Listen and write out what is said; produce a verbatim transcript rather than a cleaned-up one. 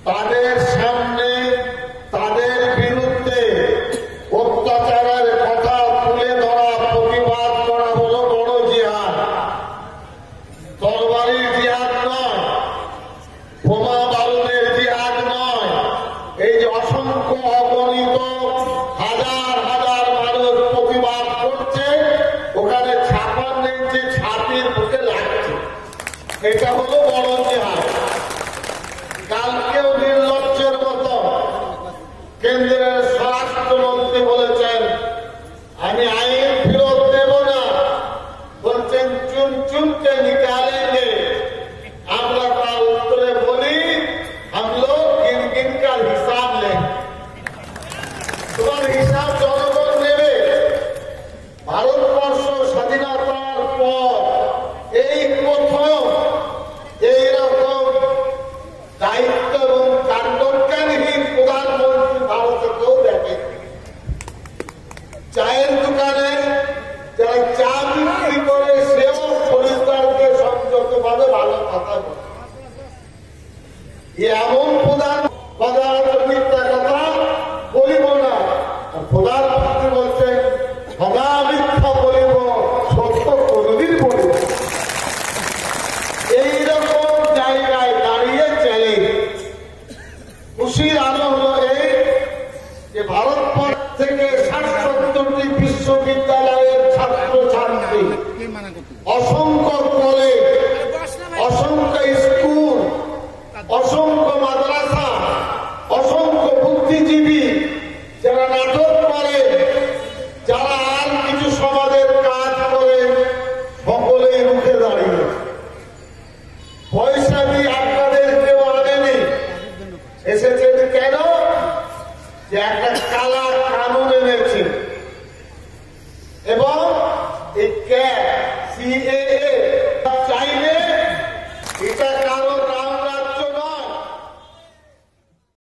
তাদের সামনে তাদের বিরুদ্ধে অত্যাচারের কথা তুলে ধরা, প্রতিবাদ করা হলো বড় জিহাদ। তরবারির জিহাদ নয়, বোমা বারুদের জিহাদ নয়। এই যে অসংখ্য অগণিত হাজার হাজার মানুষ প্রতিবাদ করছে, ওখানে ছাপান্ন ইঞ্চি ছাতির বুকে লাগছে, এটা হলো বড় জিহাদ। কালকেও নির্লজ্জের মতো কেন্দ্রের স্বরাষ্ট্রমন্ত্রী বলেছেন আমি আইন ফেরত দেব না, বলছেন চুন চুনকে নিকালেंगे। আমরা তার উত্তরে বলি हम लोग गिन गिन का हिसाब लेंगे। তোমার হিসাব জনগণ নেবে। ভারতবর্ষ স্বাধীনতার পর এই প্রথম এইরকম দায়িত্ব এবং কাণ্ডজ্ঞানহীন প্রধানমন্ত্রী ভারতে কেউ দেখে। চায়ের দোকানে যারা চা বিক্রি করে সেও খরিদ্দারকে সংযত ভাবে ভালো কথা বলে। এমন প্রধান মিথ্যা কথা বলিব না। প্রধানমন্ত্রী বলছেন সদা মিথ্যা বলিব, সত্য কোনদিন বলিব। এইরকম জায়গায় দাঁড়িয়ে চলে খুশির আলো হলো এই যে ভারতবর্ষ থেকে ষাট সত্তরটি বিশ্ববিদ্যালয়ের ছাত্র ছাত্রী, অসংখ্য কলেজ, অসংখ্য স্কুল, অসংখ্য মাদ্রাসা, অসংখ্য বুদ্ধিজীবী যারা নাটক করে, যারা আর কিছু সমাজের কাজ করে, সকলেই রুখে দাঁড়িয়ে। পয়সা দিয়ে আপনাদের কেউ আনেনি, এসেছেন কেন? যে একটা কালা কানুন এনেছে এবং এই ক্যাট সি এ